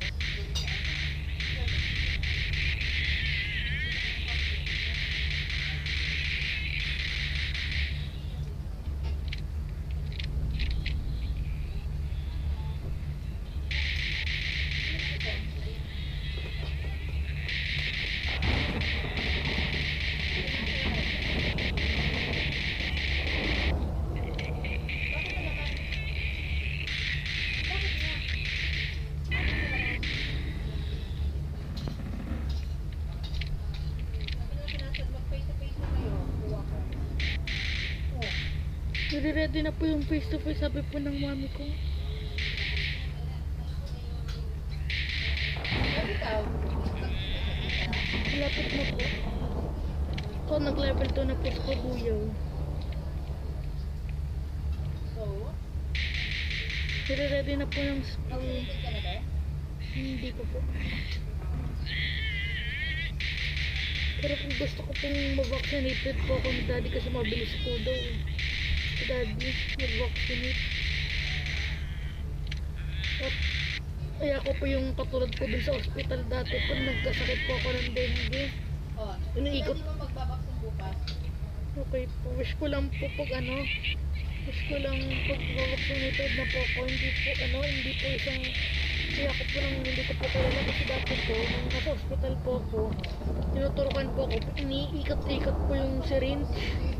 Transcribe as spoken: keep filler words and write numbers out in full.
Ready na po yung face to face, sabi po ng mami ko. Malapit na po. Ako nag level two na po sa Kabuyaw. So? Ready na po yung school. Hindi ko po. Pero kung gusto ko pong mag-vaccinated po ako ni daddy kasi mabilis po daw. Si daddy mag-vaccinate. At kaya ko po yung katulad po dun sa hospital dati po nagkasakit po ako ng dengue. Oh, Iniikot. hindi mo magbabaksin bukas. Okay po. Wish ko lang po pag ano. Wish ko lang pag vaccinated na po ako. Hindi po ano. Hindi po isang. Kaya ko po lang hindi ko po kilala kasi dati po nung nasa hospital po ako. Tinuturukan po ako. Iniikot-ikot po yung syringe.